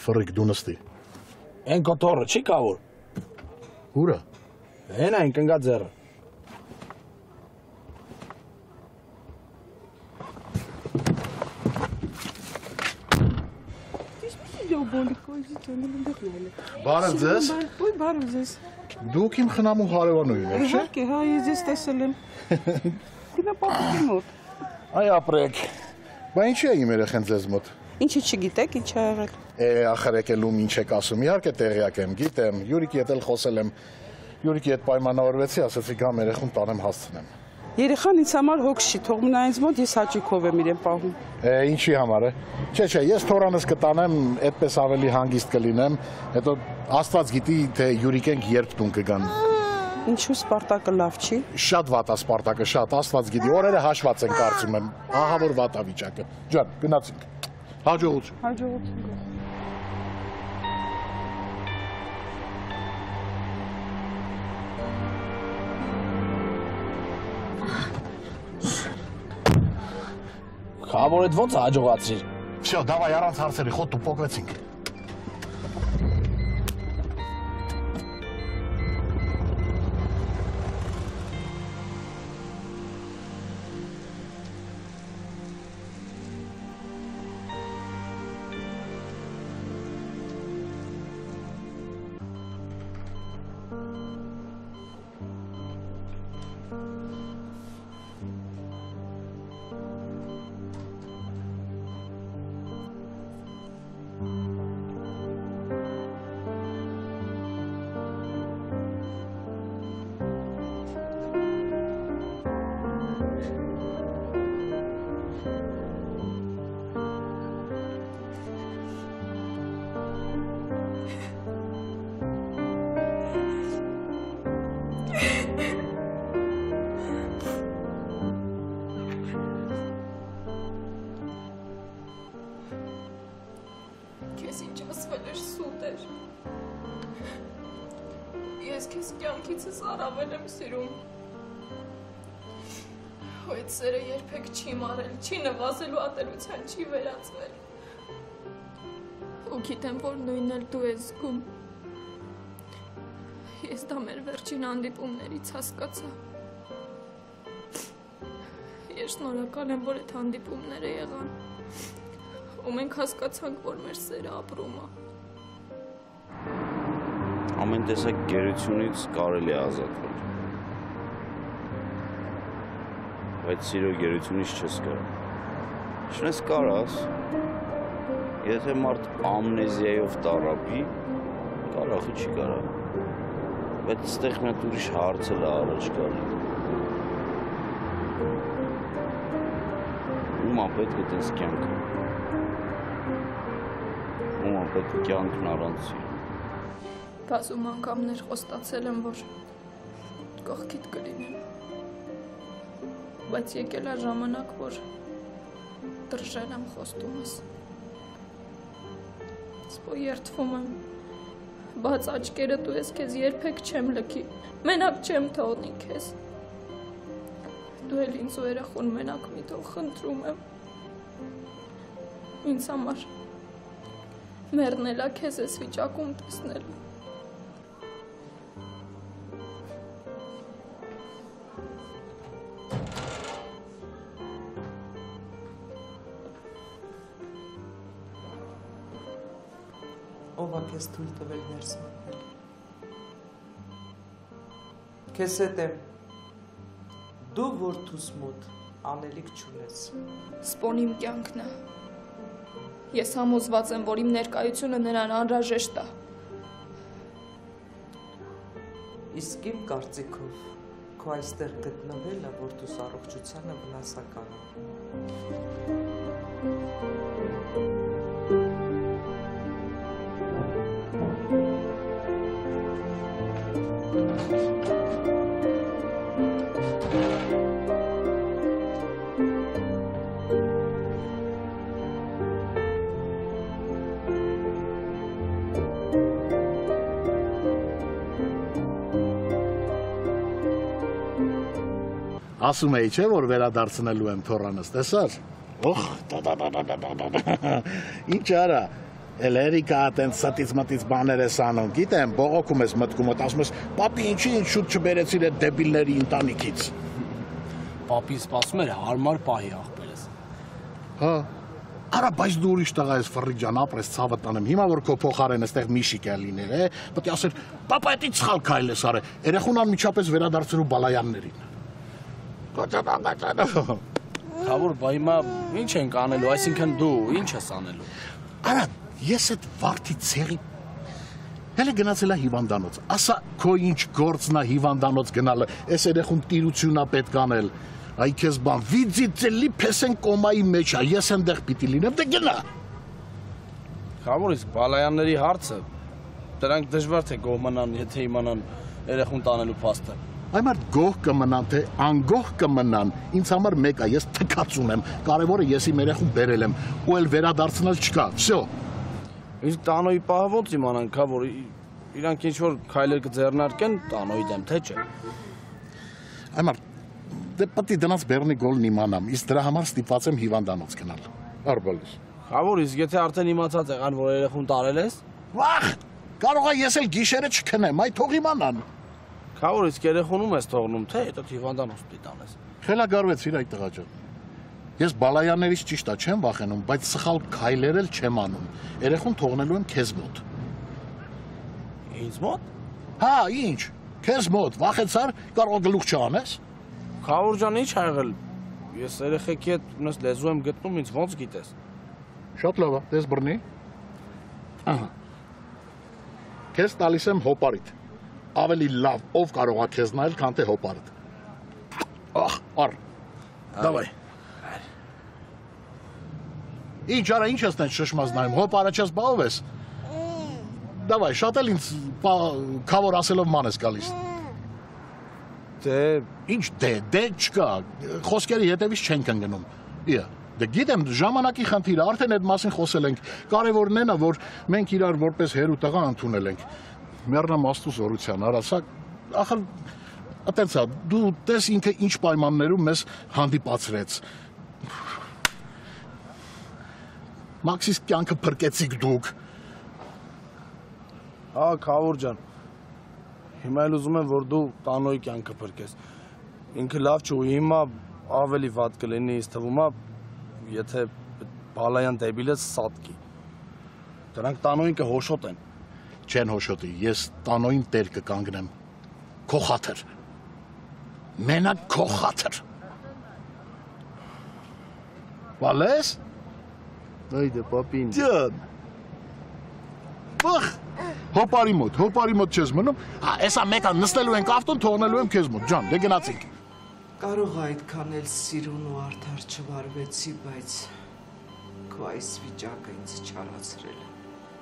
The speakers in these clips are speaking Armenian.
ֆռիկ դու նստի։ Են կոտորը չի կավոր։ Ուրը։ Հեն այն կնգա ձեռը։ Բարև ձեզ։ Ոյ բարև ձեզ։ Դուք իմ խնամու հարևանուհին եք, չէ՞։ Իհարկե, հա, ես ձեզ տեսել եմ։ Գնա պապիկի մոտ։ Այ ապրեք։ Բա ինչի է իմ երեխեն ձեզ մոտ։ Ինչի չգիտեք, ինչ ա եղել։ Ախր եկելում ինչ եք ասում, իհարկե տեղյակ եմ, գիտեմ, Յուրիկի հետ էլ խոսել եմ, Յուրիկի հետ պայմանավորվեցի, ասացի գամ երեխուն տանեմ հասցնեմ։ Երեխան ինձ համար հոգս չի, թող մնա ինձ մոտ, ես հաճույքով եմ իրեն պահում։ Ինչի համար է։ Չէ, ես թորանս կտանեմ, այդպես ավելի հանգիստ կլինեմ, հետո Աստված գիտի, թե Յուրիկենք երբ տուն կգան։ Ինչու Սպարտակը լավ չի։ Շատ վատ է Սպարտակը, շատ, Աստված գիտի, օրերը հաշված են կարծում եմ, ահա որ վատ է վիճակը։ Ջան, գնացինք։ Հաջողություն։ Հաջողություն։ Խավոր էդ ոնց հաջողացրիր։ Всё, давай առանց հարցերի, խոտ ու փոկվեցինք։ Ես քեզ կյանքիցս առավել եմ սիրում։ Այդ սերը երբեք չի մարել, չի նվազելու ատելության, չի վերածվել։ Ու գիտեմ, որ նույնն էլ դու ես զգում։ Ես դա մեր վերջին հանդիպումներից հասկացա։ Ես շնորհակալ եմ, որ այդ հանդիպումները եղան։ Ու մենք հասկացանք, որ մեր սերը ապրում է։ Ամեն տեսակ գերությունից կարելի է ազատվել, բայց սիրո գերությունից չես կարող։ Չնես կարաս, եթե մարդ ամնեզիայով տառապի, կարախը չի կարող, բայց ստեղ մետ ուրիշ հարցել է առաջ գալի։ Ումա պետք է տես կյանքը, ումա պետք է կյանքն առանց սիրո։ Բազում անգամներ խոստացել եմ, որ կողքիդ կլինեմ, բայց եկել է ժամանակ, որ դրժել եմ խոստումս։ Սպո երդվում եմ, բաց աչքերը դու ես քեզ երբեք չեմ լքի, մենակ չեմ թողնի քեզ։ Դու էլ ինձ ու երեխուն մենակ մի թող խնդրում եմ։ Ինձ համար մեռնելա քեզ ես վիճակում տեսնելու։ Ով է քեզ թույլ տվել ներս մտնել։ Քեզ հետ եմ, դու որդուս մոտ անելիք չունես։ Սպոն իմ կյանքն է։ Ես համոզված եմ, որ իմ ներկայությունը նրան անհրաժեշտ է։ Իսկ իմ կարծիքով քո այստեղ գտնվելը որդուս առողջությանը վնասական է։ Ասում էի չէ, որ վերադարձնելու եմ թորանս, տեսար։ Օխ, ինչ արա, Էլերիկա այդեն սատից մտից բաներ ես անում, գիտեմ, բողոքում ես մտքումդ, ասում ես, պապի ինչի ինչ շուտ չբերեցիր այդ դեբիլների ընտանիքից։ Պապին սպասում էր հարմար պահի աղբերս։ Հա։ Արա, բայց դու ուրիշ տղա ես Ֆռիկ ջան, ապրես ցավը տանեմ։ Հիմա որ քո փոխարեն այստեղ Միշիկ է լիներ, պետք է ասեր, պապա, դա սխալ քայլ ես արել։ Երեխուն անմիջապես վերադարձրու Բալայաններին։ Խավոր, բա հիմա ինչ ենք անելու, այսինքն դու ինչ ես անելու։ Արա, ես այդ վարդի ցեղի հələ գնացել է հիվանդանոց։ Ասա քո ինչ գործն է հիվանդանոց գնալը։ Այս երեխուն տիրությունա պետք անել։ Այ քեզ բան, վիձիցելի փեսեն կոմայի մեջ է, ես այնտեղ պիտի լինեմ, դե գնա։ Խավոր, իսկ Բալայանների հարցը, դրանք դժվար թե գոհ մնան, եթե իմանան երեխուն տանելու փաստը։ Այ մարդ գոհ կմնան, թե անգոհ կմնան, ինձ համար մեկ է, ես թքած ունեմ, կարևորը ես իմ երեխուն բերել եմ, ու էլ վերադարձնել չկա, վсё։ Իսկ տանոյի պահը ոնց իմանան, Խավոր, իրանք ինչ-որ քայլեր կձեռնարկեն տանոյի դեմ, թե չէ։ Այ մարդ, դե պետք է դրանց Բեռնի գոլն իմանամ, իսկ դրա համար ստիպված եմ հիվանդանոց գնալ։ Արբալիս։ Խավոր, իսկ եթե արդեն իմացած եղան, որ երեխուն տարել ես։ Վախ, կարող է ես էլ գիշերը չքնեմ, այ թող իմանան։ Խավոր, իսկ երեխունում ես թողնում, թե հետո հիվանդանոց պիտի տանես։ Խելագարվեցիր այդ տղա ջան։ Ես Բալայաներից ճիշտ է չեմ վախենում, բայց սխալ քայլեր էլ չեմ անում։ Երեխուն թողնելու եմ քեզ մոտ։ Ինձ մոտ։ Հա, ինչ, քեզ մոտ, վախեցար, կարող գլուխ չանես։ Խավոր ջան, ինչ ա եղել։ Ես երեխեքի հետ ունես լեզու եմ գտնում, ինձ ոնց գիտես։ Շատ լավ է, դες բռնի։ Ահա։ Քեզ տալիս եմ հոպարիտ։ Ավելի լավ ով կարող է քեզ նայել, քան թե հոպարիտ։ Ախ, առ։ Դավայ։ Ինչ արա, ինչ ես տենց շշմած նայում, հոպարը չես բաղով ես։ Դավայ, շատ էլ ինձ Խավոր ասելով ման ես գալիս։ Դե Ինչ դե չկա, խոսքերի հետևից չենք ընկնում։ Իա, դե գիտեմ, ժամանակի խնդիր է, արդեն այդ մասին խոսել ենք։ Կարևորն այն է, որ մենք իրար որպես հեր ու տղա ընդունել ենք։ Մեռնամ Աստծո զորության, արասա, ախր այտենց է, դու տես ինքը ինչ պայմաններում մեզ հանդիպացրեց։ Մաքսիս կյանքը փրկեցիք դուք։ հա, Խավոր ջան։ Հիմա էլ ուզում եմ, որ դու տանոյի կյանքը փրկես։ Ինքը լավ չէ ու հիմա ավելի վատ կլինի, ինձ թվում է, եթե Բալայան դեբիլը սատկի։ Դրանք տանոյին կհոշոտեն։ Չեն հոշոտի, ես տանոյին տեր կկանգնեմ։ Քո խաթր։ Մենակ քո խաթր։ Վալես։ Այդե պապին։ Ջան։ Վախ։ Հոպարի մոտ չես մնում։ Հա, էսա մեկը նստելու ենք ավտոն, թողնելու եմ քեզ մոտ, ջան, դե գնացինք։ Կարող է այդքան էլ սիրուն ու արդար չվարվեցի, բայց քո այս վիճակը ինձ չարացրել է։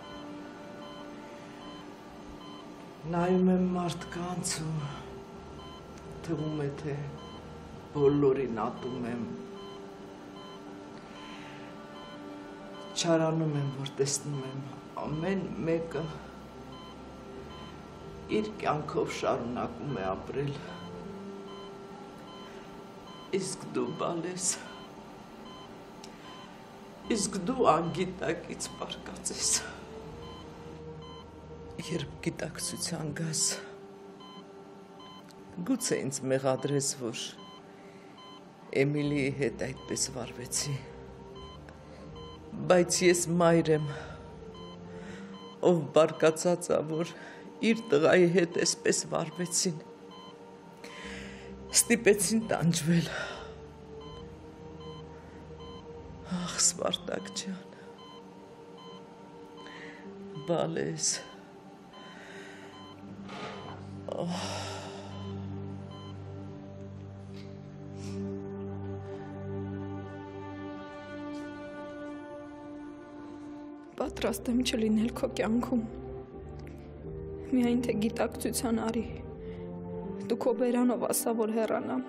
Նայում եմ մարդկանց ու թվում է, թե բոլորին ատում եմ։ Չարանում եմ, որ տեսնում եմ ամեն մեկը իր կյանքով շարունակում է ապրել։ Իսկ դու բալես, իսկ դու անգիտակից պարկած ես։ Երբ գիտակցության գաս, գուցե ինձ մեղադրես, որ Էմիլիի հետ այդպես վարվեցի, բայց ես մայր եմ, ով բարկացած է, որ իր տղայի հետ էսպես վարվեցին, ստիպեցին տանջվել։ Ախ, Սպարտակ ջան, բալես, Պատրաստ եմ չլինել քո կյանքում։ Միայն թե գիտակցության արի։ Դու քո բերանով ասա, որ հեռանամ։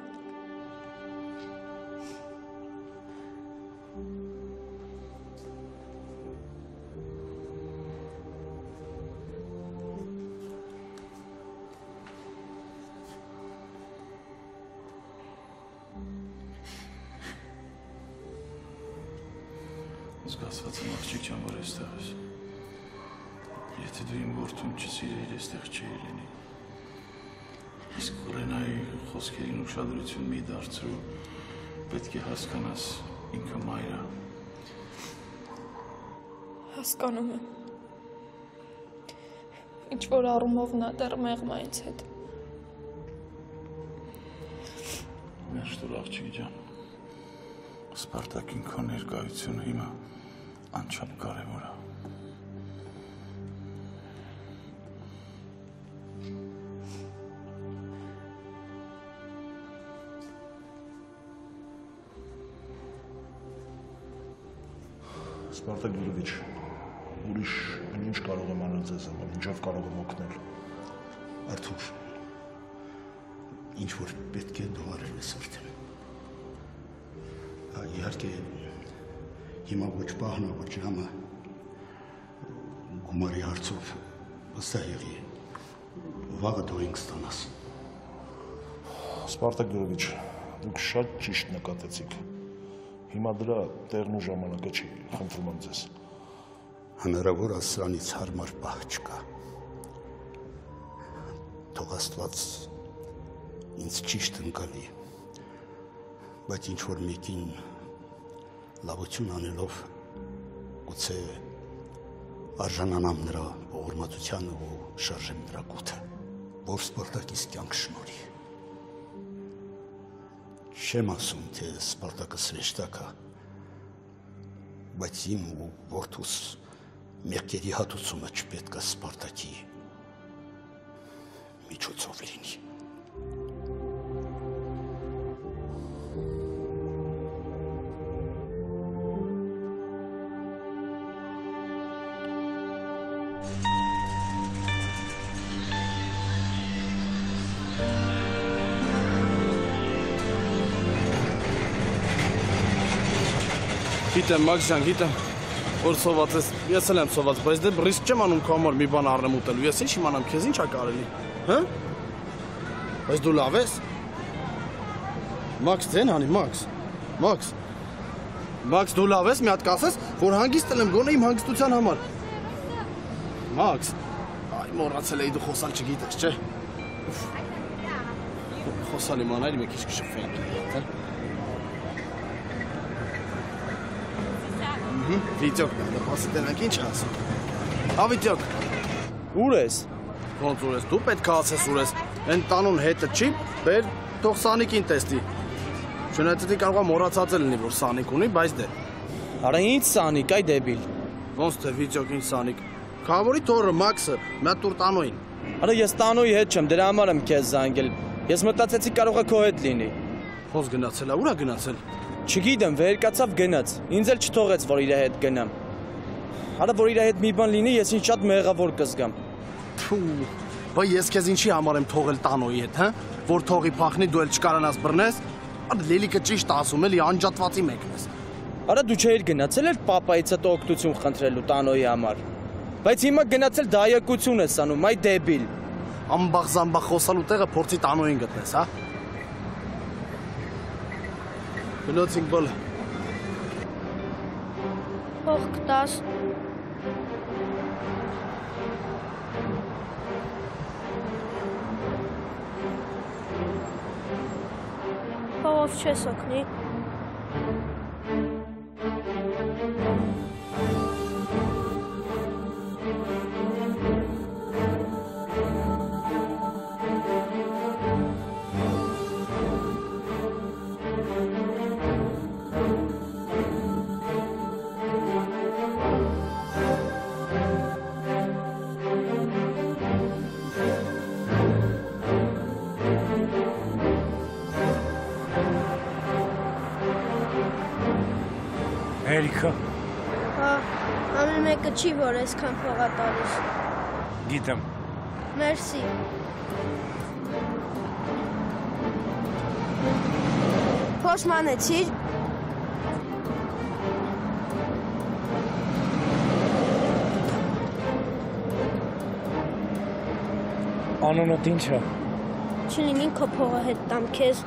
Զգացված եմ աղջիկ ջան, որ այստեղ ես։ Եթե դու իմ որդուն չսիրեիր, այստեղ չէի լինի։ Իսկ Ռենայի խոսքերին ուշադրություն մի դարձրու, պետք է հասկանաս ինքը մայր է։ Հասկանում եմ։ Ինչ-որ առումով նա դեռ մեղմ է ինձ հետ։ Մեր շտուր աղջիկ ջան, Սպարտակին քո ներկայությունը հիմա անչափ կարևոր է։ Սպարտակ Գյուրովիչ, ուրիշ ինչ կարող եմ անել ձեզ համար, ինչով կարող եմ օգնել։ Արթուր, ինչ-որ պետք է դու արել ես արդեն։ Իհարկե, հիմա ոչ պահն է, ոչ ժամը գումարի հարցով վստահ եղի, վաղը դու ինձ ստանաս։ Սպարտակ Գյուրովիչ, դուք շատ ճիշտ նկատեցիք։ Հիմա դրա տեղն ու ժամանակը չի, խնդրում եմ ձեզ։ Հնարավոր է սրանից հարմար պահ չկա։ Թող Աստված ինձ ճիշտ ընկալի, բայց ինչ-որ մեկին լավություն անելով գուցե արժանանամ նրա ողորմածությանը ու շարժեմ նրա կոթը, որ Սպարտակիս կյանք շնորհի։ Չեմ ասում, թե Սպարտակը սրեշտակ է, բայց իմ ու որդուս մեղքերի հատուցումը չպետք է Սպարտակի միջոցով լինի։ Գիտեմ, Մաքս ջան, գիտեմ, որ սոված ես, ես էլ եմ սոված, բայց դե ռիսկ չեմ անում քո համար մի բան առնեմ ուտելու, ես ինչ իմանամ, քեզ ինչ է կարելի, հա? Բայց դու լավ ես։ Մաքս, ձեն հանի, Մաքս, դու լավ ես, մի հատ կասես, որ հանգիստ եմ գոնե իմ հանգստության համար։ Մաքս, այ մոռացել էի դու խոսալ չգիտես, չէ։ Խոսալ իմանալ մի քիչ կշփվենք, հա։ Վիտյոկ, դեպասի տենանք ինչ ասում։ Հա Վիտյոկ, ուր ես։ Ոնց ուր ես, դու պետք է ասես ուր ես, են տանուն հետը չի, բեր թող Սանիկին տեստի։ Չնայած կարող է մոռացած լինի, որ Սանիկ ունի, բայց դե։ Արա ինչ Սանիկ, այ դեբիլ։ Ոնց թե Վիտյոկ ինչ Սանիկ։ Քավորի թորը Մաքսը, մի հատ տուր տանոյին։ Արա ես տանոյի հետ չեմ, դրա համար եմ քեզ զանգել։ Ես մտածեցի կարող է քո հետ լինի։ Ոնց գնացել է, ուր է գնացել։ Չգիտեմ, վերկացավ գնաց։ Ինձ էլ չթողեց, որ իր հետ գնամ։ Արա որ իր հետ մի բան լինի, ես ինձ շատ մեղավոր կզգամ։ Թու, բա ես քեզ ինչի համար եմ թողել տանոյի հետ, հա? Որ թողի փախնի դու էլ չկարանաս բռնես։ Արա Լելիկը ճիշտ ասում էլի անջատվածի մեկն ես։ Արա դու չէիր գնացել էլ պապայից հետո օգնություն խնդրելու տանոյի համար։ Բայց հիմա գնացել դայակություն ես անում, այ դեբիլ։ Ամբախ-զամբախ խոսալու տեղը փորձի տանոյին գտնես, հա? Գնացինք բալը։ Հող կտաս։ Հողով չես օգնի։ Էրիկա։ Հա, ամեն մեկը չի, որ այսքան փող է տալիս։ Գիտեմ։ Մերսի։ Փոշմանեցիր։ Անունդ ինչ է։ Չլինի քո փողը հետ տամ քեզ։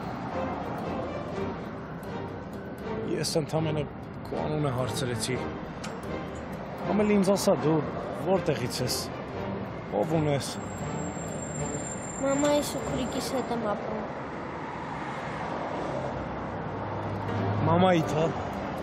Ես ընդամենը քո անունը հարցրեցի։ Ամեն ինձ ասա դու որտեղից ես։ Ով ունես։ Մամայի սուքրիկիս հետ եմ ապրում։ Մամայիդ, հա։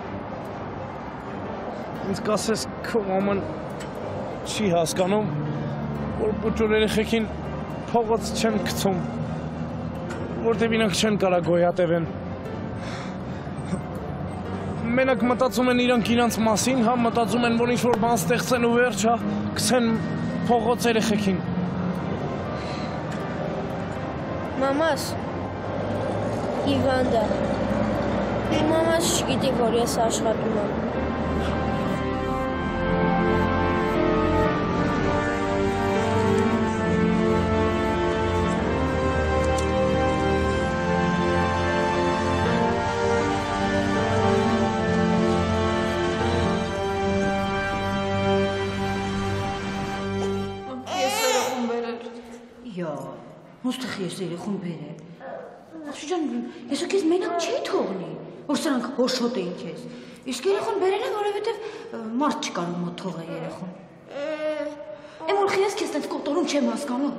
Ինձ կասես քո մաման չի հասկանում, որ փոքր երեխեքին փողոց չեն գցում, որտեղ իրենք չեն կարա գոյատևեն։ Մենակ մտածում են իրանք մասին, հա, մտածում են, որ ինչ-որ բան ստեղծեն ու վերջ, հա, գցեն փողոց երեխեքին։ Մամաս, Հիվանդը, մամաս չգիտի, որ ես աշխատում եմ։ Ոստեղ ես երեխուն բերել։ Աղջի ջան, ես ու քեզ մենակ չի թողնի, որ սրանք հոշոտ էին քեզ։ Իսկ երեխուն բերել եմ, որովհետև մարդ չկար ում թողա երեխուն։ Եմ որ ես քեզ տենց կոտորում չեմ հասկանում։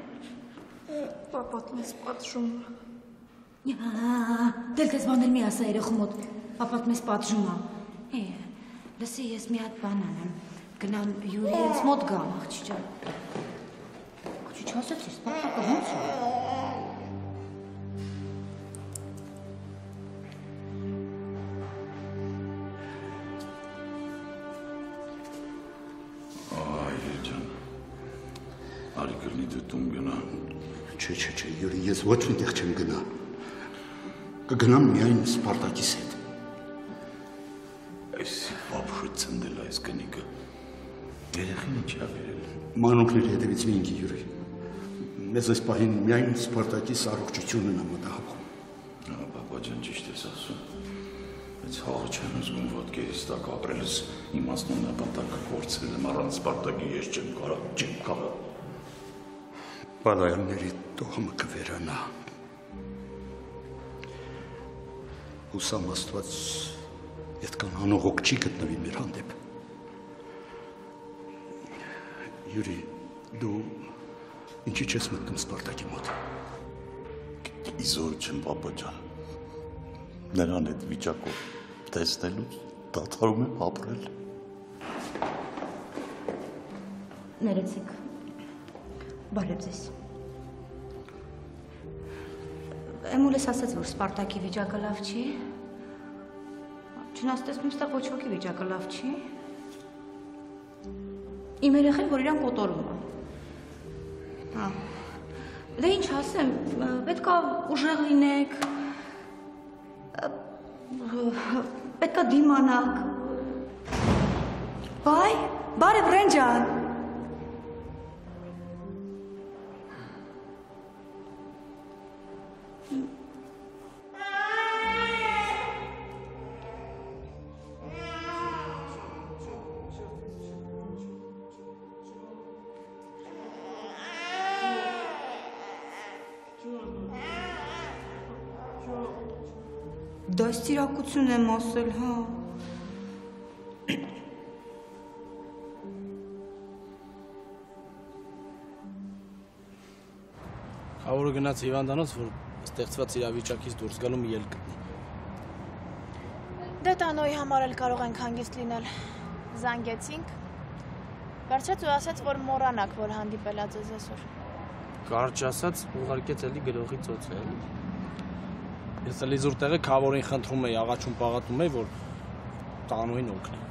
Պապատ մեզ պատժում է։ Դել քեզ բաներ մի ասա երեխու մոտ։ Պապատ մեզ պատժում է։ Լսի, ես մի հատ բան անեմ։ Գնամ Յուրի ինձ մոտ գամ, աղջի ջան։ Չասեցի, սպարտակը ոնց է։ Այր ջան, արի կրնի դու տուն գնա։ Չէ, Յուրի, ես ոչ միտեղ չեմ գնա։ Կգնամ միայն Սպարտակիս հետ։ Այս ապշույթ ծնդել այս կնիկը։ Երեխին ինչ ա վերել։ Մանուկների հետևից մի ինքի Յուրի։ Մեզ այս պահին միայն Սպարտակիս առողջությունն է մտահոգում։ Պապա ջան, ճիշտ ես ասում։ Բայց հողը չեմ զգում ոտքերից տակ ապրելս իմաստուն նպատակը կորցրել եմ առանց Սպարտակի ես չեմ կարող։ Բալայանների տոհմը կվերանա։ Հուսամ Աստված այդքան անողոք չի գտնվի մեր հանդեպ։ Յուրի, դու ինչի չես մտնում Սպարտակի մոտ։ Իզոր չեմ, պապա ջան։ Նրան այդ վիճակով տեսնելուց դադարում եմ ապրել։ Ներեցեք։ Բարև ձեզ։ Էմուլես ասաց, որ Սպարտակի վիճակը լավ չի։ Չնաստեսնում ստեղ ոչ ոքի վիճակը լավ չի։ Իմ երեխեն, որ իրան կոտորում է։ Դե ինչ ասեմ, պետքա ուժեղ լինեք, պետքա դիմանաք։ Բարև Ռենջան։ Դաստիարակություն եմ ասել, հա։ Խավորը գնաց հիվանդանոց, որ ստեղծված իրավիճակից դուրս գալու մի ելք գտնի։ Դե տանոյի համար էլ կարող ենք հանգիստ լինել։ Զանգեցինք։ Վերջաց ու ասաց, որ մոռանաք, որ հանդիպելա ձեզ այսօր։ Կարճ ասած, ուղարկեց էլի գրողի ծոցը, էլի։ Ես էլի զուր տեղը Խավորին խնդրում էի, աղաչում պաղատում էի, որ տանոյին օգնի։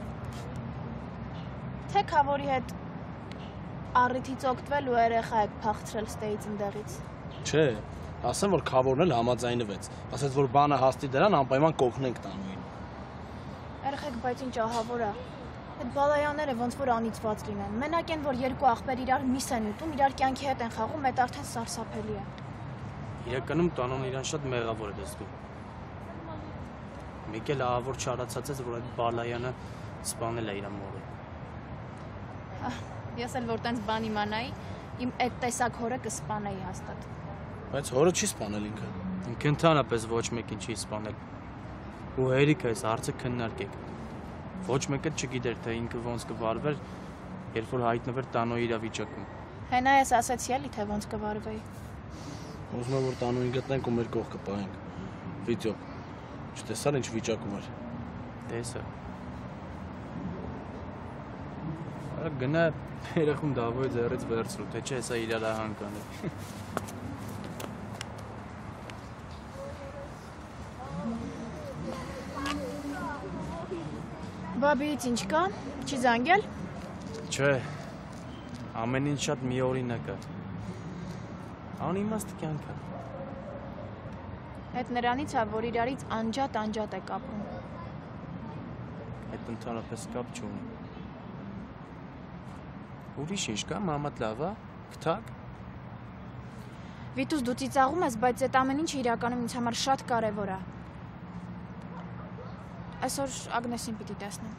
Թե Խավորի հետ առիթից օգտվել ու երեխա եք փախցրել ստեից ընդեղից։ Չէ, ասեմ, որ Խավորն էլ համաձայնվեց։ Ասաց, որ բանը հաստի դրան անպայման կօգնենք տանոյին։ Երեխեք, բայց ինչ ահավոր է։ Այդ բալայանները ոնց որ անիծված լինեն։ Մենակ են, որ երկու աղբեր իրար միս են ուտում, իրար կյանքի հետ են խաղում, այդ արդեն սարսափելի է։ Իրականում տանոն իրան շատ մեղավոր է զգում։ Մեկ էլ ահավոր չարացած ես, որ այդ բալայանը սպանել է իր մորը։ Ես էլ որ տենց բան իմանայի, իմ այդ տեսակ հորը կսպանեի հաստատ։ Բայց հորը չի սպանել ինքը։ Ինքը ընդհանրապես ոչ մեկին չի սպանել։ Ու հերիք այս հարցը քննարկեք։ Ոչ մեկը չգիտեր, թե ինքը ոնց կվարվեր, երբ որ հայտնվեր տանոյի իրավիճակում։ Հենա ես ասեցի էլի, թե ոնց կվարվեի։ Ուզում եմ որ տանուին գտնենք ու մեր կողքը պահենք։ Վիդեո։ Չտեսար ինչ վիճակում էր։ Տեսա։ Արա գնա երախում դավոյ ձեռից վերցրու, թե չէ հեսա իրար հանկանել։ Բաբիից ինչ կա, չի զանգել։ Չէ, ամեն ինչ շատ միօրինակ է։ Անիմաստ կյանք է։ Այդ նրանից է, որ իրարից անջատ եք ապրում։ Այդ ընդհանրապես կապ չունի։ Ուրիշ ինչ կա, մամատ լավ է, գթակ։ Վիտուս դու ծիծաղում ես, բայց այդ ամեն ինչը իրականում ինձ համար շատ կարևոր է։ Այսօր Ագնեսին պիտի տեսնեմ։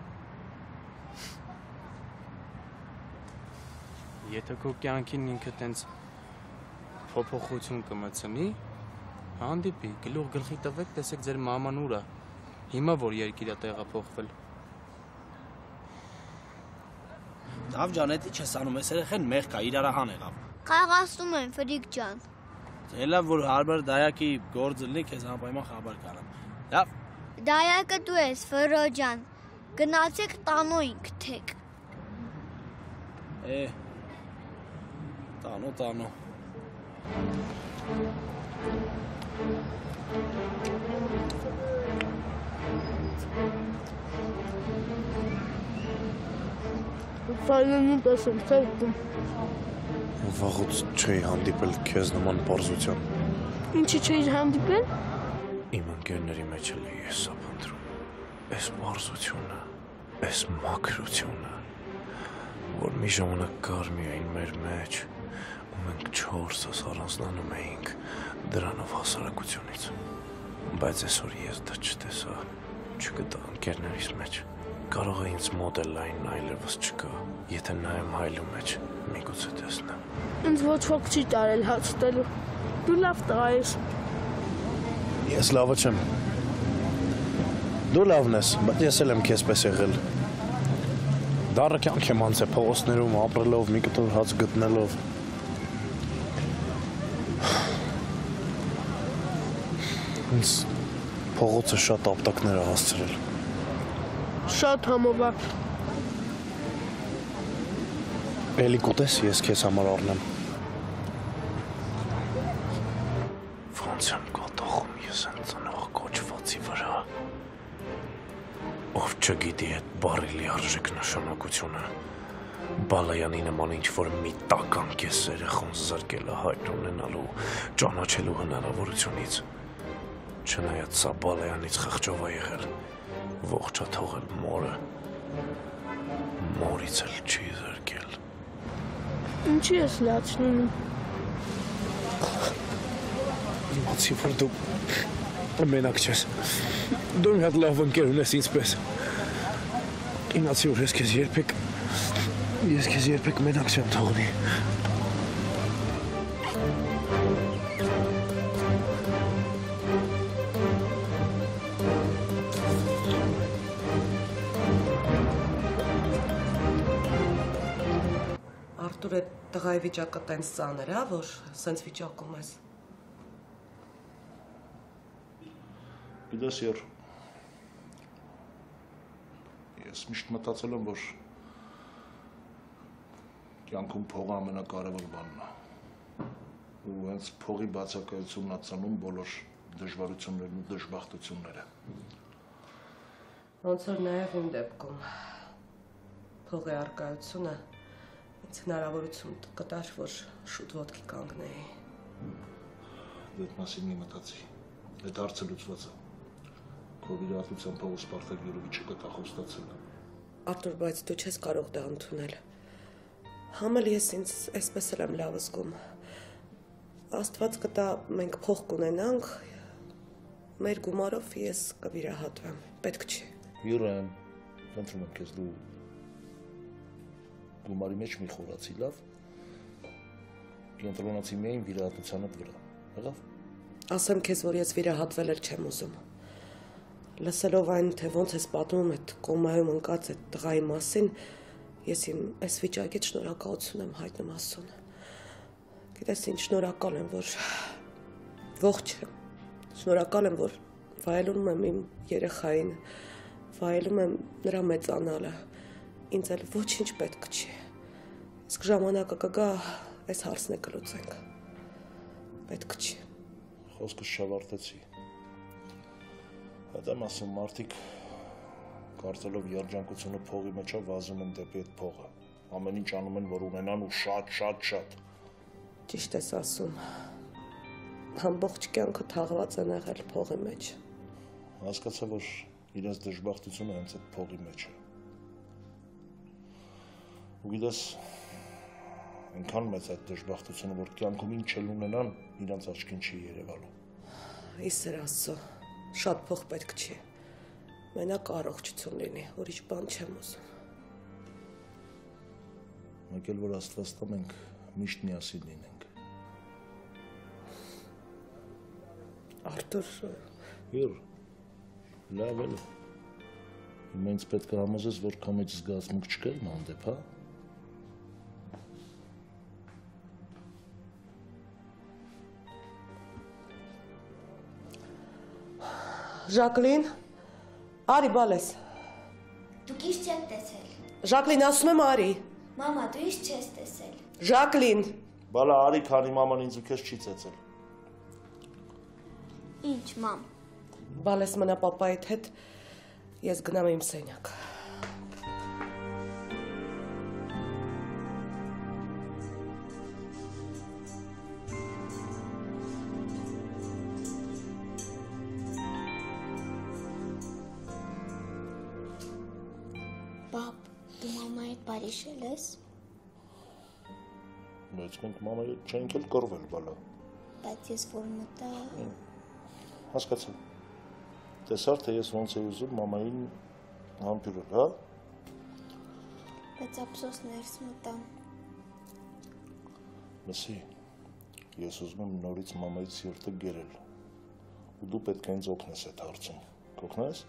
Եթե քո կյանքին ինքը տենց փոփոխություն կմցնի, հանդիպի, գլուխ գլխի տվեք, տեսեք ձեր մաման ուր է։ Հիմա որ երկիր է տեղափոխվել։ Դավ ջան, էդի չես անում, ես երեխեն մեղք է, իրարահան եղավ։ Խաղացնում եմ, Ֆրիկ ջան։ Էլա որ հարբար դայակի գործ լինի, քեզ անպայման խաբար կանեմ։ Լավ։ Դայակը դու ես, Ֆրո ջան։ Գնացեք տանոյին գթեք։ Տանո։ Ֆայլն տեսեմ, թե Վաղուց չէի հանդիպել քեզ նման պարզության։ ինչի չէիր հանդիպել։ Իմ ընկերների մեջ էլ ես սա փնտրում։ Այս պարզությունը, այս մաքրությունը, որ մի ժամանակ կար միայն մեր մեջ, ու մենք 4-ս առանձնանում էինք դրանով հասարակությունից։ Բայց այսօր ես դա չտեսա, չգտա ընկերներիս մեջ։ Կարող է ինձ մոդելային այլևս չկա, եթե նայեմ հայլու մեջ, միգուցե տեսնեմ։ Ինձ ոչ ոք չի տարել հաց ուտելու։ Դու լավ տղա ես։ Ես լավը չեմ։ Դու լավն ես, բայց ես էլ եմ քեզպես եղել։ Դառը կյանք եմ անցել փողոցներում ապրելով, մի կտոր հաց գտնելով։ Ինձ փողոցը շատ ապտակներ է հասցրել։ Շատ համովա։ Էլի կուտես ես քեզ համար առնեմ։ Ոնց եմ կատաղում ես են ծնող կոչվածի վրա։ Ով չգիտի այդ բառի լիարժեք նշանակությունը։ Բալայանի նման ինչ-որ մի տականք ես երեխուն զրկել է հայր ունենալու, ճանաչելու հնարավորությունից։ Չնայած սա Բալայանից խղճով է եղել, ողջ է թողել մորը, մորից էլ չի զրկել։ Ինչի ես լացնում։ Իմացի, որ դու մենակ չես։ Դու մի հատ լավ ընկեր ունես ինձ պես։ Իմացի, որ ես քեզ երբեք մենակ չեմ թողնի։ Արտուր է տղայի վիճակը տենց ծանր է, որ սենց վիճակում ես։ Գիտես եր, ես միշտ մտածել եմ, որ կյանքում փողը ամենակարևոր բանն է։ Ու հենց փողի բացակայությունն է ծնում բոլոր դժվարություններն ու դժբախտությունները։ Ոնց որ նաև իմ դեպքում փողի առկայությունը ինձ հնարավորություն կտար, որ շուտ ոտքի կանգնեի։ Դեդ մասին մի մտածի, այդ հարցը լուծված է։ Քո վիրահատության փողը Սպարտակ Յուրովիչը կտախոստացել է։ Արտուր, բայց դու չես կարող դա ընդունել։ Համել ես ինձ այսպես էլ եմ լավ զգում։ Աստված կտա, մենք փող կունենանք, մեր գումարով ես կվիրահատվեմ, պետք չի։ Յուրա, խնդրում եմ քեզ դու գումարի մեջ մի խորացի, լավ։ Կենտրոնացի միայն վիրահատությանդ վրա, եղավ։ Ասեմ քեզ, որ ես վիրահատվել էլ չեմ ուզում։ Լսելով այն, թե ոնց ես պատմում այդ կոմայում ընկած այդ տղայի մասին, ես իմ այս վիճակից շնորհակալություն եմ հայտնում Աստծուն։ Գիտես ինչ, շնորհակալ եմ, որ ողջ եմ։ Շնորհակալ եմ, որ վայելում եմ իմ երեխային, վայելում եմ նրա մեծանալը։ Ինձ էլ ոչինչ պետք չի։ Իսկ ժամանակը կգա, այս հարցն է կլուծենք։ Պետք չի։ Խոսքս շավարտեցի։ Այդ եմ ասում, մարդիկ կարծելով երջանկությունը փողի մեջ է վազում են դեպի այդ փողը։ Ամեն ինչ անում են, որ ունենան ու շատ։ Ճիշտ ես ասում։ Ամբողջ կյանքը թաղված են եղել փողի մեջ։ Հասկացա, որ իրենց դժբախտությունը հենց այդ փողի մեջ է։ Ու գիտես, այնքան մեծ այդ դժբախտությունը, որ կյանքում ինչ էլ ունենան, իրենց աչքին չի երևալու։ Իսեր Աստծո, շատ փող պետք չի։ Մենակ առողջություն լինի, ուրիշ բան չեմ ուզում։ Մեկ էլ որ Աստված տա մենք միշտ միասին լինենք։ Արտուր, Հյուր, լավ էլ։ Հիմա ինձ պետք է համոզես, որ կամեջ զգացմունք չկա իմ հանդեպ, հա։ Ժակլին, արի բալես։ Դուք ինչ չեք տեսել։ Ժակլին, ասում եմ արի։ Մամա, դու ինչ չես տեսել։ Ժակլին։ Բալա, արի, քանի մաման ինձ ու քեզ չի ծեծել։ Ինչ, մամ։ Բալես մնա պապայիդ հետ, ես գնամ իմ սենյակ։ Պապ, դու մամայի հետ բարիշել ես։ Բայց մենք մամայի հետ չենք էլ կռվել, բալա։ Բայց ես որ մտա։ Հասկացա։ Տեսար, թե ես ոնց էի ուզում մամային համբուրել, հա։ Բայց ափսոս ներս մտա։ Լսի, ես ուզում եմ նորից մամայի սիրտը գերել։ Ու դու պետք է ինձ օգնես այդ հարցում։ Կօգնես։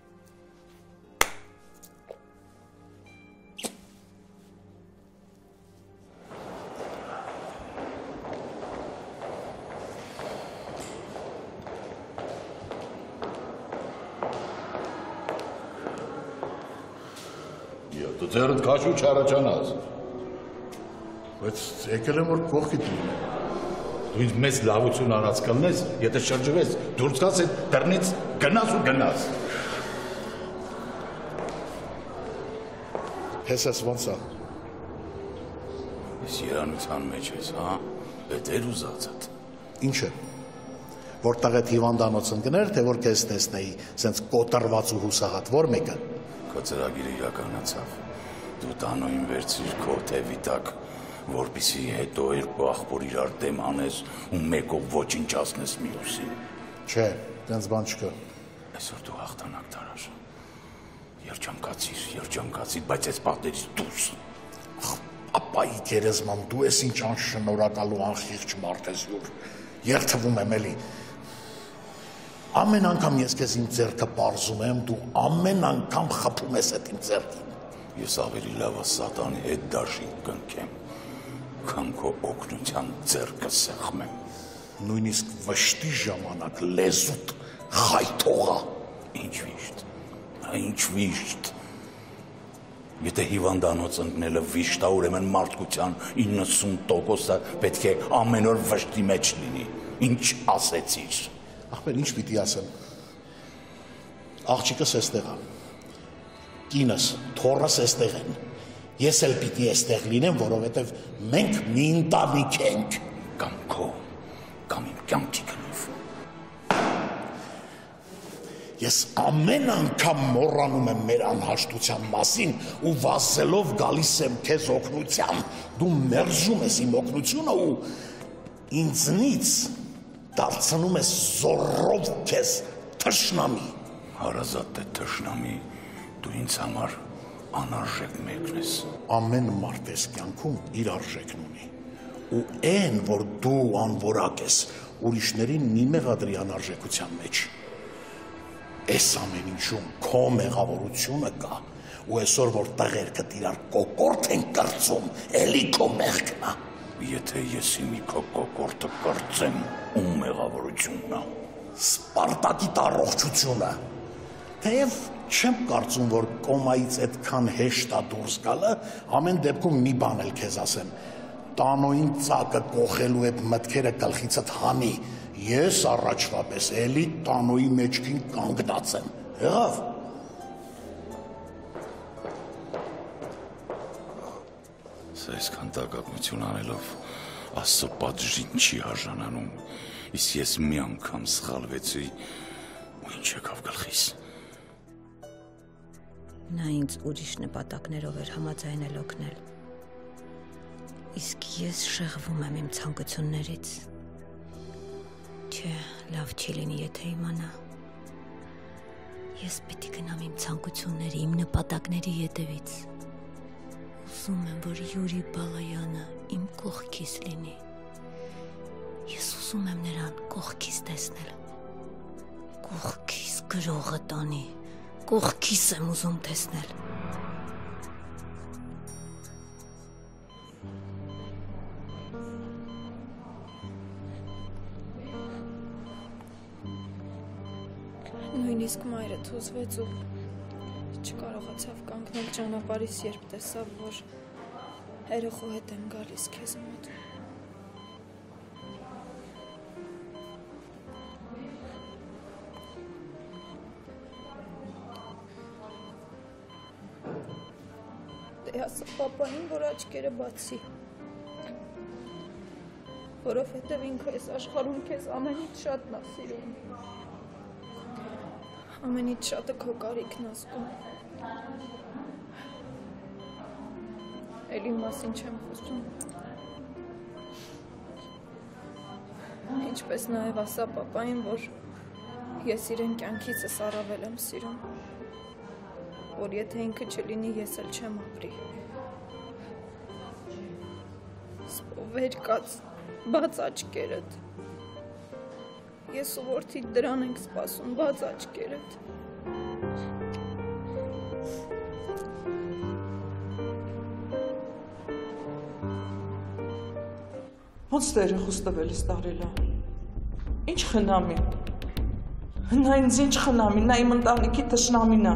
Դու ձեռդ քաշու չառաջանաս։ Բայց եկել եմ որ կողքիդ լինեմ։ Դու ինձ մեծ լավություն արած կլնես, եթե շրջվես, դուրս գաս այդ դռնից գնաս ու գնաս։ Հեսես ոնց է։ Ես երանության մեջ ես, հա։ Այդ էր ուզածդ։ Ինչ է։ Որտեղ այդ հիվանդանոց ընկներ, թե որ քեզ տեսնեի, սենց կոտրված ու հուսահատ, որ մեկը։ Քո ծրագիրը իրականացավ։ Դու տանոյին վերցրիր քո թևի տակ, որպեսզի հետո երկու աղբոր իրար դեմ անես ու մեկով ոչնչացնես մյուսին։ Չէ, տենց բան չկա։ Այսօր դու հաղթանակ դարար։ Երջանկացիր, բայց այս պատերից դուրս։ Ապայի գերեզման, դու ես ինչ անշնորհակալ ու անխիղճ մարդ ես յուր։ Երթվում եմ էլի։ Ամեն անգամ ես քեզ իմ ձեռքը պարզում եմ, դու ամեն անգամ խփում ես այդ իմ ձեռքին։ Ես ավելի լավը սատանի հետ դաշին կնքեմ, քան քո օգնության ձեռքը սեղմեմ։ Նույնիսկ վշտի ժամանակ լեզուտ խայթողա։ Ինչ վիշտ։ Եթե հիվանդանոց ընկնելը վիշտ է, ուրեմն մարդկության 90%-ը պետք է ամեն օր վշտի մեջ լինի։ Ինչ ասեցիր։ Ախպեր, ինչ պիտի ասեմ։ Աղջիկս էստեղ է։ Կինս, թոռս էստեղ են։ Ես էլ պիտի էստեղ լինեմ, որովհետև մենք մի ընտանիք ենք։ Կամ քո, կամ իմ կյանքի գնով։ Ես ամեն անգամ մոռանում եմ մեր անհաշտության մասին ու վազելով գալիս եմ քեզ օգնության։ Դու մերժում ես իմ օգնությունը ու ինձնից դարձնում ես զորով քեզ թշնամի։ Հարազատ է թշնամի, դու ինձ համար անարժեք մեկն ես։ Ամեն մարդ ես կյանքում իր արժեքն ունի։ Ու այն, որ դու անորակ ես, ուրիշներին մի մեղադրի անարժեքության մեջ։ Այս ամեն ինչում քո մեղավորությունը կա, Ու այսօր որ տղերքդ իրար կոկորտ են կրծում, էլի քո մեղքն է։ Եթե ես իմի քո կոկորտը կրծեմ, ում մեղավորությունն է։ Սպարտակի առողջությունը։ Թեև չեմ կարծում, որ կոմայից այդքան հեշտ է դուրս գալը, ամեն դեպքում մի բան էլ քեզ ասեմ։ Տանոյին ծակը կոխելու այդ մտքերը գլխիցդ հանի, ես առաջվա պես էլի տանոյի մեջքին կանգնած եմ, եղավ։ Սա այսքան տակակություն անելով Աստծո պատժին չի արժանանում, իսկ ես մի անգամ սխալվեցի ու ինչ եկավ գլխիս։ Նա ինձ ուրիշ նպատակներով էր համաձայնել օգնել, իսկ ես շեղվում եմ իմ ցանկություններից։ Չէ, լավ չի լինի, եթե իմանա։ Ես պիտի գնամ իմ ցանկությունների, իմ նպատակների հետևից։ Ուզում եմ, որ Յուրի Բալայանը իմ կողքիս լինի։ Ես ուզում եմ նրան կողքիս տեսնել։ Կողքիս գրողը տանի, կողքիս եմ ուզում տեսնել։ Նույնիսկ մայրդ հուզվեց ու չկարողացավ կանգնել ճանապարհից, երբ տեսավ, որ երեխու հետ եմ գալիս քեզ մոտ։ Դե ասա պապային, որ աչքերը բացի, որովհետև ինքը այս աշխարհում քեզ ամենից շատն է սիրում։ Ամենից շատը քո կարիքն ասում։ Էլի մասին չեմ խոսում։ Ինչպես նաև ասա պապային, որ ես իրեն կյանքիցս առավել եմ սիրում, որ եթե ինքը չլինի, ես էլ չեմ ապրի։ Վեր կաց, բաց աչքերդ։ Ես ու որդիդ դրան ենք սպասում, բաց աչքերդ։ Ոնց դե երեխուս տվելիս տարելա։ Ինչ խնամի։ Նա ինձ ինչ խնամի, նա իմ ընտանիքի թշնամին է։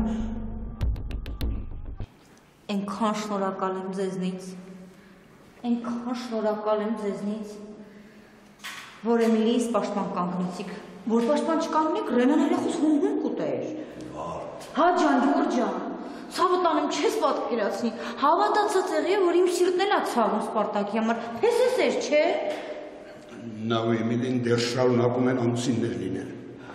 Այնքան շնորհակալ եմ ձեզնից։ Այնքան շնորհակալ եմ ձեզնից, որ Էմիլիից պաշտպան կանգնեցիք, որ պաշտպան չկանգնեք, Ռենան երեխուս հունգուն կուտեր։ Հա ջան, Յուր ջան, ցավը տանեմ չես պատկերացնի, հավատացած եղի, որ իմ սիրտն էլ է ցավում Սպարտակի համար, պես էր, չէ։ Նա ու Էմիլին դեռ շարունակում են ամուսիններ լինել։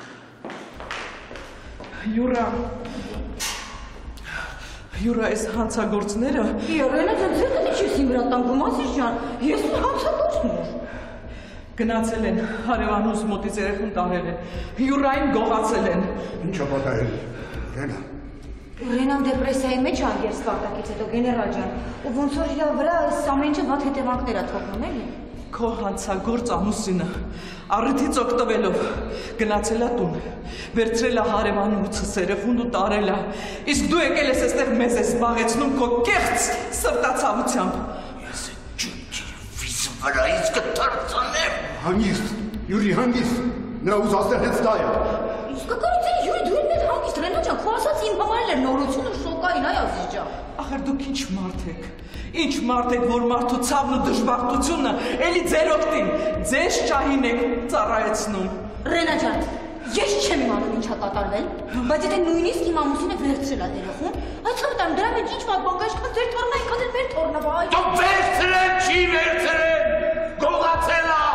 Յուրա, այս հանցագործները… Ռենա ջան, ձեր կտի չես իմ վրա տանգում, ասիս ջան, ես հանցագործն էր։ Գնացել են, հարևանուս մոտից երեխուն տարել են, Յուրային գողացել են։ Ինչա պատահել, Ռենա։ Ռենան դեպրեսիայի մեջ ա և Սպարտակից հետո, գեներալ ջան, ու ոնց որ իր վրա այս ամեն ինչը վատ հետևանքներ ա թողնում, էլի։ Քո հանցագործ ամուսինը առիթից օգտվելով գնացել ա տուն, վերցրել ա հարևանուցս երեխուն ու տարել ա, իսկ դու եկել ես այստեղ մեզ ես զբաղեցնում քո կեղծ սրտացավությամբ։ Ես այդ ջունջի վիզ վրայից կթարցանեմ։ Հանգիստ, Յուրի, հանգիստ, նրա ուզածներ հենց դա է։ Իսկ կկարիցեն Յուրի, դու ինձ հանգիստ, Ռենա ջան, քո ասած իմ համար էլ էր նորություն ու շոկային, այ ասիս ջան։ Ախր դուք ինչ մարդ եք, որ մարդու ցավն ու դժբախտությունը էլի ձեր օգտին, ձեզ շահին եք ծառայեցնում։ Ռենա ջան, ես չեմ իմանում ինչ ա կատարվել, բայց եթե նույնիսկ իմ ամուսինը վերցրել ա երեխուն, այդ ցավտան դրա մեջ ինչ վատ բան կա, ինչքան ձեր թորնա, այնքան էլ մեր թորնա, վայ։ Դու վերցրել, չի վերցրել, գողացել ա։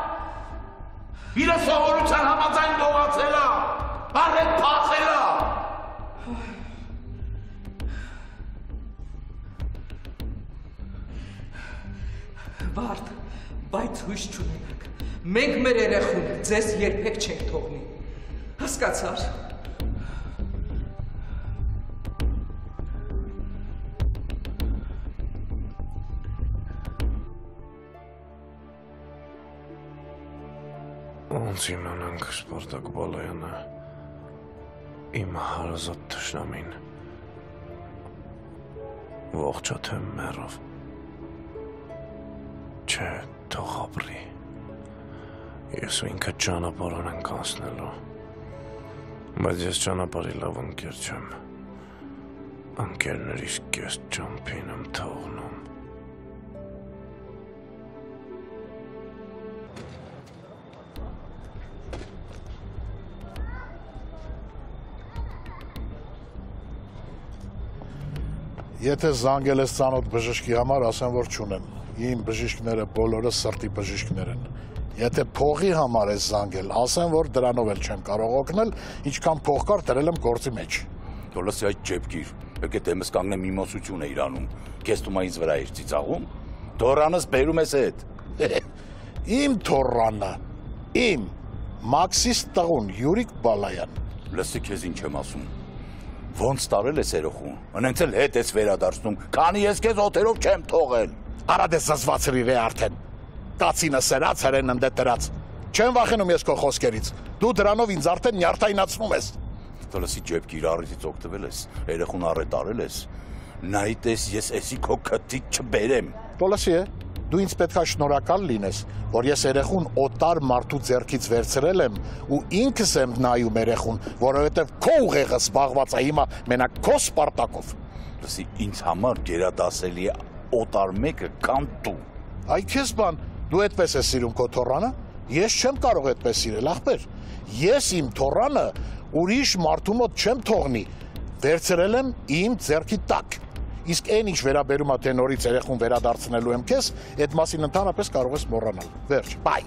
Իր սովորության համաձայն գողացել ա, առետ փախել ա։ Վարդ, բայց հույս չունենաք, մենք մեր երեխուն ձեզ երբեք չենք թողնի, հասկացար։ Ոնց իմանանք Սպարտակ Բալայանը, իմ հարազատ թշնամին, ողջա թե մեռավ։ Չէ, թող ապրի։ Ես ու ինքը ճանապարհ ենք անցնելու։ Բայց ես ճանապարհի լավ ընկեր չեմ։ Ընկերներիս կես ճամփին եմ թողնում։ Եթե զանգել ես ծանոթ բժշկի համար, ասեմ, որ չունեմ։ Իմ բժիշկները բոլորը սրտի բժիշկներ են։ Եթե փողի համար ես զանգել, ասեմ, որ դրանով էլ չեմ կարող օգնել, ինչքան փող կար դրել եմ գործի մեջ։ Դոլասի այդ ջեփգիր, եկե դեմս կանգնեմ իմասություն է իրանում։ Քեզ դու ինձ վրա ես ծիծաղում։ Թորանս բերում ես այդ։ Իմ թորանը, իմ Մաքսիս տղուն Յուրիկ Բալայան։ Լսի քեզ ինչ եմ ասում։ Ոնց տարել ես երախուն։ Անենց էլ հետ ես վերադարձնում։ Քանի ես քեզ օթերով չեմ թողել։ Արադ ես զզվացրիր է արդեն։ Կացինը սրած հրեն ընդե դրած։ Չեմ վախենում ես քո խոսքերից։ Դու դրանով ինձ արդեն նյարդայնացնում ես։ Դոլասի ջեփգիր առիթից օգտվել ես, երախուն առետ արել ես։ Նայդ ես էսի քո քթիկ չբերեմ։ Դոլասի է։ Դու ինձ պետքա շնորհակալ լինես, որ ես երեխուն օտար մարդու ձեռքից վերցրել եմ ու ինքս եմ նայում երեխուն, որովհետև քո ուղեղը զբաղված է հիմա մենակ քո Սպարտակով։ Լսի, ինձ համար գերադասելի է օտար մեկը կամ դու։ Այ քեզ բան, դու այդպես ես սիրում քո թոռանը։ Ես չեմ կարող այդպես սիրել, ախպեր։ Ես իմ թոռանը ուրիշ մարդու մոտ չեմ թողնի։ Վերցրել եմ իմ ձեռքի տակ։ Իսկ այն ինչ վերաբերում է թե նորից երեխուն վերադարձնելու եմ քեզ, այդ մասին ընդհանրապես կարող ես մոռանալ։ Վերջ, բայ։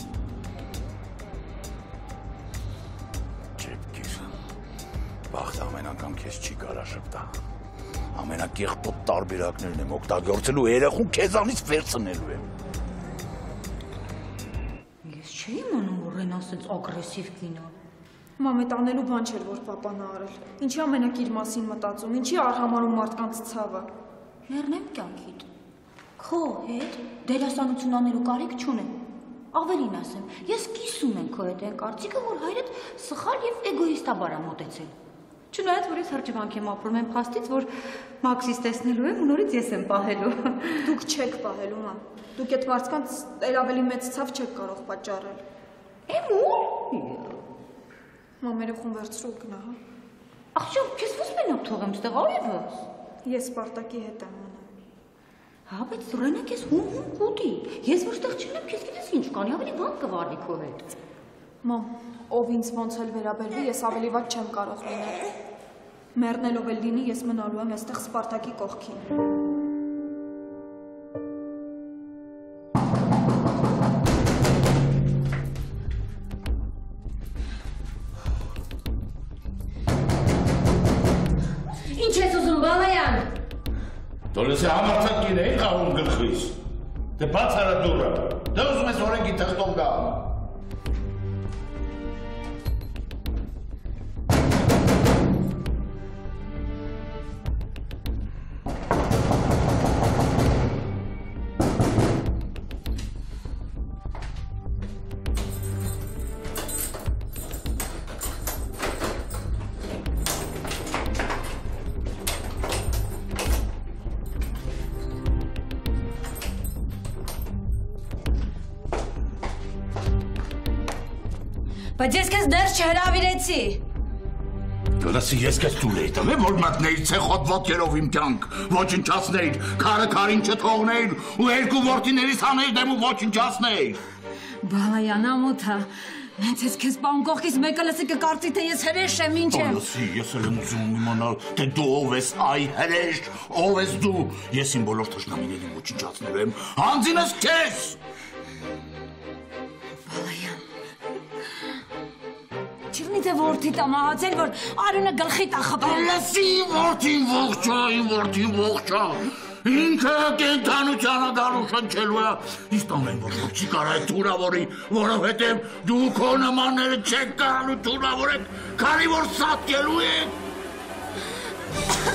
Ջեփգիր։ Բախտ ամեն անգամ քեզ չի կարա շփտա։ Ամենակեղտոտ տարբերակներն եմ օգտագործելու, երեխուն քեզանից վերցնելու եմ։ Ես չէի իմանում, որ Ռեն ասեց ագրեսիվ կինո։ Մամետ անելու բան չէր, որ պապան արել։ Ինչի ամենակ իր մասին մտածում, ինչի արհամարում մարդկանց ցավը։ Մեռնեմ կյանքիդ։ Քո հետ դերասանություն անելու կարիք չունեմ։ Ավելին ասեմ, ես կիսում եմ քո հետ այն կարծիքը, որ հայրդ սխալ եւ էգոիստաբար է մոտեցել։ Չնայած որ ես հրճվանք եմ ապրում եմ փաստից, որ Մաքսիս տեսնելու եմ ու նորից ես եմ պահելու։ Դուք չեք պահելու, մամ։ Դուք այդ մարդկանց էլ ավելի մեծ ցավ չեք կարող պատճառել։ Մամ, երեխուն վերցրու գնա, հա։ Աղջիկ, քեզ ո՞ս մենակ թողեմ ստեղ այևս։ Ես Սպարտակի հետ եմ մնում։ Հա, բայց Ռենա քեզ հում կուտի։ Ես որ ստեղ չեմ, քեզ գիտես ինչ կանի, ավելի բան կվարվի քո հետ։ Մամ, ով ինձ ոնց էլ վերաբերվի, ես ավելի վատ չեմ կարող լինել։ Մեռնելով էլ լինի, ես մնալու եմ այստեղ Սպարտակի կողքին։ Դոլեսի համարձակին է խաղում գլխիս։ Դե բաց արա դուռը։ Դե ուզում ես օրենքի թղթով գամ։ Բայց ես քեզ դեռ չհրավիրեցի։ Դոլասի ես քեզ ցույց էի տվել, որ մատնեիր ցեխոտ ոտքերով իմ կյանք, ոչնչացնեիր, քարը քարին չթողնեիր ու երկու որդիներիս աներ դեմ ու ոչնչացնեիր։ Բալայան ամոթա, հենց ես քեզ պան կողքից մեկը լսի կկարծի թե ես հրեշ եմ, ինչ եմ։ Դոլասի, ես էլ եմ ուզում իմանալ, թե դու ով ես, այ հրեշ, ով ես դու։ Ես իմ բոլոր թշնամիներին ոչնչացնելու եմ, հանձինս քեզ։ Բալայան Չլինի թե որդիդ է մահացել, որ Արյունը գլխի տա խփել։ Լսի, որդին ողջա, իմ որդին ողջա։ Ինքը կենթանությանը գալու շնչելու է։ Իսկ ամեն որ չի կարա է թուրավորի, որովհետև դու քո նմանները չեք կարալու թուրավորեք, քանի որ սատկելու եք։